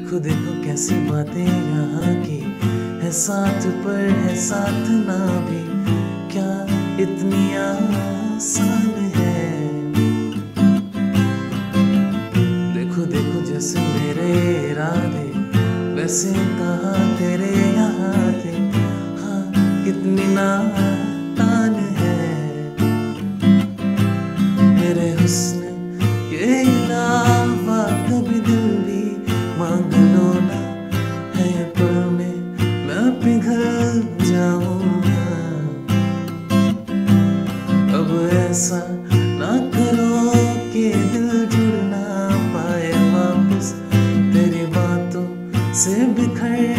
देखो देखो कैसी बातें यहाँ की, है साथ पर है साथ ना भी, क्या इतनी आसान है। देखो देखो जैसे मेरे इरादे, वैसे कहाँ तेरे यहाँ थे, हाँ कितनी नादान है। मेरे हुस्न के अलावा कभी दिल भी मांग लो ना, है पर मैं पिघल जाऊंगा। अब ऐसा ना करो कि दिल जुड़ ना पाए वापस, तेरी बातों से बिखर